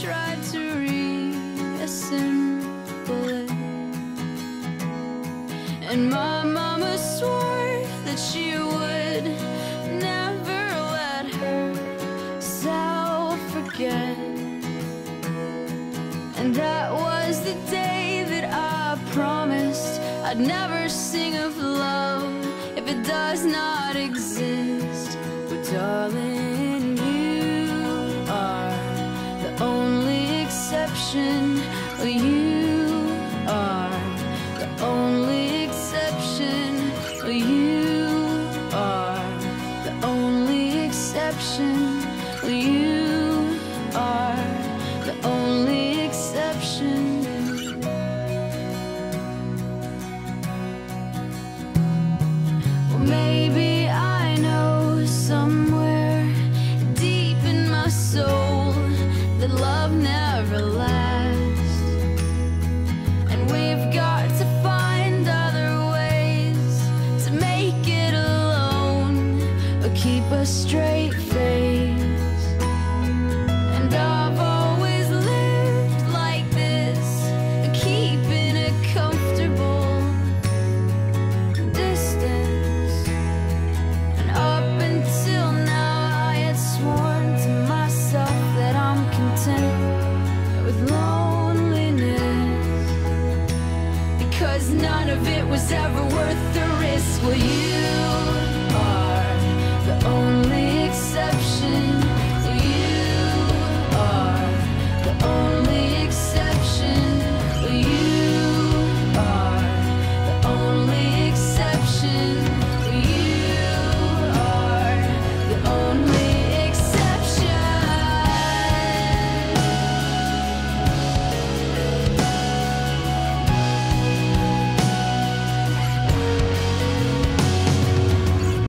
tried to reassemble it. And my mama swore that she would never let herself forget. And that was the day that I promised I'd never sing of love if it does not exist. But darling, you are the only exception. Well, you are the only exception. Well, you are the only exception. Well, you are the only exception. Well, maybe I know somewhere deep in my soul that love never lasts, and we've got to find other ways to make it alone or keep a straight face. And I've always lived like this, keeping a comfortable distance. And up until now I had sworn to myself that I'm content with loneliness, because none of it was ever worth the risk. Well, you are the only